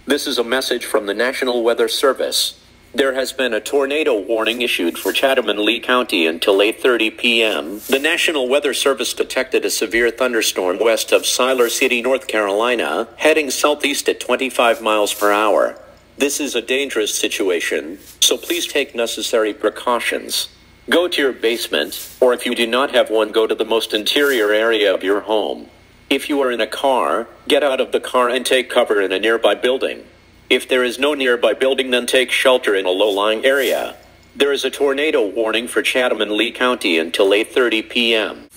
This is a message from the National Weather Service. There has been a tornado warning issued for Chatham and Lee County until 8:30 p.m. The National Weather Service detected a severe thunderstorm west of Siler City, North Carolina, heading southeast at 25 miles per hour. This is a dangerous situation, so please take necessary precautions. Go to your basement, or if you do not have one, go to the most interior area of your home. If you are in a car, get out of the car and take cover in a nearby building. If there is no nearby building, then take shelter in a low-lying area. There is a tornado warning for Chatham and Lee County until 8:30 p.m.